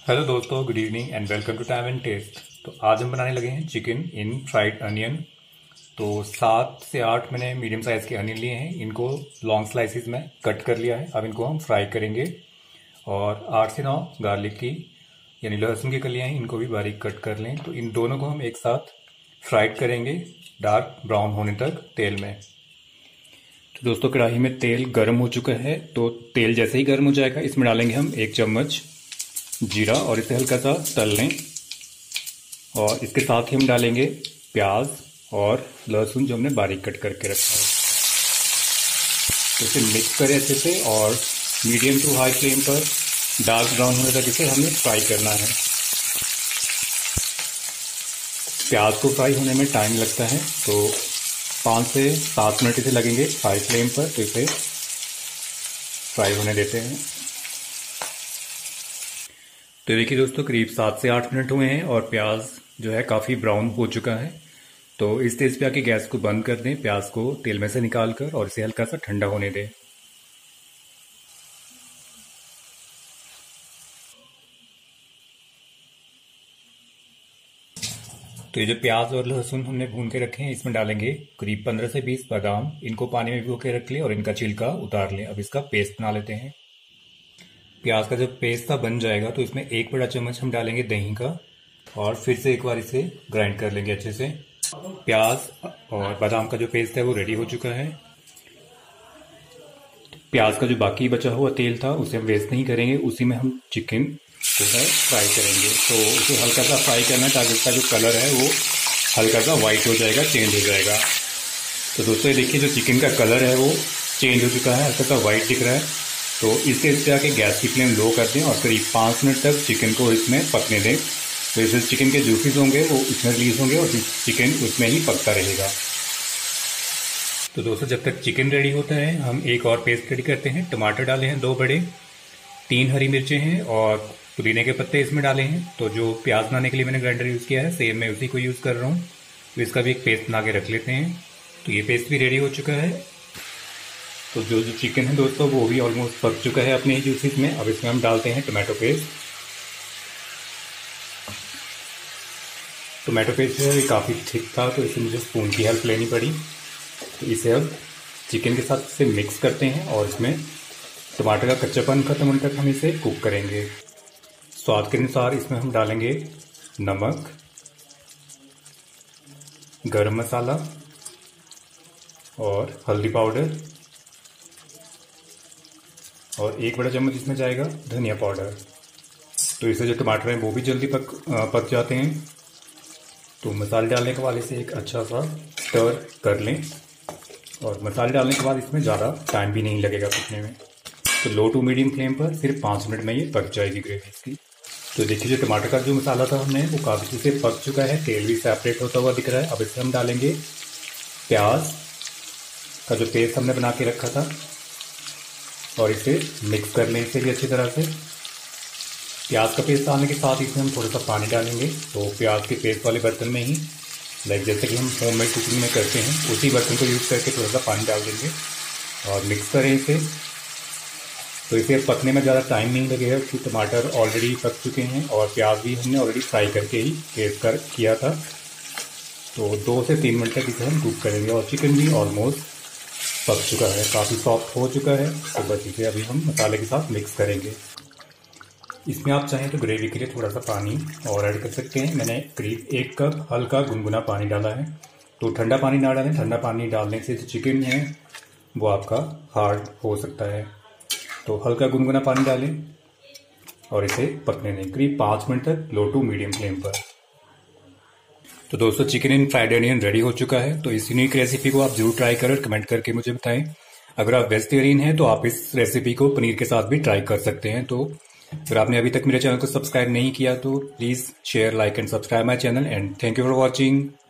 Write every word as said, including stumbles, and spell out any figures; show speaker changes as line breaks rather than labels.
Hello दोस्तों, good evening and welcome to Time and Taste. तो आज हम बनाने लगे हैं चिकन इन फ्राइड अनियन। तो सात से आठ मैंने मीडियम साइज़ के अनियन लिए हैं, इनको लॉन्ग स्लाइसिस में कट कर लिया है। अब इनको हम फ्राई करेंगे। और आठ से नौ गार्लिक की यानी लहसुन की कलियाँ हैं, इनको भी बारीक कट कर लें। तो इन दोनों को हम एक साथ फ्राइड करेंगे डार्क ब्राउन होने तक तेल में। तो दोस्तों, कढ़ाई में तेल गर्म हो चुका है। तो तेल जैसे ही गर्म हो जाएगा, इसमें डालेंगे हम एक चम्मच जीरा और इसे हल्का सा तल लें। और इसके साथ ही हम डालेंगे प्याज और लहसुन जो हमने बारीक कट करके रखा है। तो इसे मिक्स करें अच्छे से और मीडियम टू हाई फ्लेम पर डार्क ब्राउन होने तक इसे हमें फ्राई करना है। प्याज को फ्राई होने में टाइम लगता है, तो पाँच से सात मिनट इसे लगेंगे हाई फ्लेम पर। तो इसे फ्राई होने देते हैं। तो देखिए दोस्तों, करीब सात से आठ मिनट हुए हैं और प्याज जो है काफ़ी ब्राउन हो चुका है। तो इस स्टेज पे आके गैस को बंद कर दें, प्याज को तेल में से निकाल कर, और इसे हल्का सा ठंडा होने दें। तो ये जो प्याज और लहसुन हमने भून के रखे हैं, इसमें डालेंगे करीब पंद्रह से बीस बादाम। इनको पानी में भिगो के रख लें और इनका छिलका उतार लें। अब इसका पेस्ट बना लेते हैं। प्याज का जब पेस्ट सा बन जाएगा, तो इसमें एक बड़ा चम्मच हम डालेंगे दही का, और फिर से एक बार इसे ग्राइंड कर लेंगे अच्छे से। प्याज और बादाम का जो पेस्ट है वो रेडी हो चुका है। प्याज का जो बाकी बचा हुआ तेल था उसे हम वेस्ट नहीं करेंगे, उसी में हम चिकन जो है फ्राई करेंगे। तो उसे हल्का सा फ्राई करना है ताकि इसका जो कलर है वो हल्का सा वाइट हो जाएगा, चेंज हो जाएगा। तो दोस्तों, ये देखिए जो चिकन का कलर है वो चेंज हो चुका है, हल्का सा वाइट दिख रहा है। तो इस स्टेज पे आके गैस की फ्लेम लो कर दें और करीब पाँच मिनट तक चिकन को इसमें पकने दें। तो इससे चिकन के जूसेस होंगे वो इसमें रिलीज होंगे और चिकन उसमें ही पकता रहेगा। तो दोस्तों, जब तक चिकन रेडी होता है, हम एक और पेस्ट रेडी करते हैं। टमाटर डाले हैं दो बड़े, तीन हरी मिर्चें हैं और पुदीने के पत्ते इसमें डाले हैं। तो जो प्याज बनाने के लिए मैंने ग्राइंडर यूज़ किया है, सेम मैं उसी को यूज़ कर रहा हूँ। तो इसका भी एक पेस्ट बना के रख लेते हैं। तो ये पेस्ट भी रेडी हो चुका है। तो जो जो चिकन है दोस्तों, वो भी ऑलमोस्ट पक चुका है अपने ही जूसेस में। अब इसमें हम डालते हैं टमाटो पेस्ट। टमाटो पेस्ट जो है काफ़ी थिक था, तो इसमें मुझे स्पून की हेल्प लेनी पड़ी। तो इसे अब चिकन के साथ इसे मिक्स करते हैं और इसमें टमाटर का कच्चापन खत्म होने तक हम इसे कुक करेंगे। स्वाद के अनुसार इसमें हम डालेंगे नमक, गरम मसाला और हल्दी पाउडर, और एक बड़ा चम्मच इसमें जाएगा धनिया पाउडर। तो इससे जो टमाटर हैं वो भी जल्दी पक पक जाते हैं। तो मसाले डालने के बाद इसे एक अच्छा सा स्टर कर लें, और मसाले डालने के बाद इसमें ज़्यादा टाइम भी नहीं लगेगा पकने में। तो लो टू मीडियम फ्लेम पर सिर्फ पाँच मिनट में ये पक जाएगी ग्रेवी इसकी। तो देखिए, जो टमाटर का जो मसाला था हमने वो काफ़ी से पक चुका है, तेल भी सेपरेट होता हुआ दिख रहा है। अब इसमें हम डालेंगे प्याज का जो पेस्ट हमने बना के रखा था, और इसे मिक्स कर लें इसे भी अच्छी तरह से। प्याज का पेस्ट डालने के साथ इसमें हम थोड़ा सा पानी डालेंगे। तो प्याज के पेस्ट वाले बर्तन में ही, लाइक जैसे कि हम होममेड कुकिंग में करते हैं, उसी बर्तन को यूज़ करके थोड़ा सा पानी डाल देंगे और मिक्स करें इसे। तो इसे पकने में ज़्यादा टाइम नहीं लगेगा क्योंकि टमाटर ऑलरेडी पक चुके हैं और प्याज भी हमने ऑलरेडी फ्राई करके ही पेस्ट कर किया था। तो दो से तीन मिनट तक इसे हम कुक करेंगे और चिकन भी ऑलमोस्ट पक चुका है, काफ़ी सॉफ्ट हो चुका है। तो बस इसे अभी हम मसाले के साथ मिक्स करेंगे। इसमें आप चाहें तो ग्रेवी के लिए थोड़ा सा पानी और ऐड कर सकते हैं। मैंने करीब एक कप हल्का गुनगुना पानी डाला है। तो ठंडा पानी ना डालें, ठंडा पानी डालने से जो चिकन है वो आपका हार्ड हो सकता है। तो हल्का गुनगुना पानी डालें और इसे पकने दें करीब पाँच मिनट तक लो टू मीडियम फ्लेम पर। तो दोस्तों, chicken in fried onion ready हो चुका है। तो इस यूनिक रेसिपी को आप जरूर ट्राई करें, कमेंट करके मुझे बताएं। अगर आप वेजिटेरियन हैं तो आप इस रेसिपी को पनीर के साथ भी ट्राई कर सकते हैं। तो अगर आपने अभी तक मेरे चैनल को सब्सक्राइब नहीं किया तो please share, like and subscribe my channel, and thank you for watching.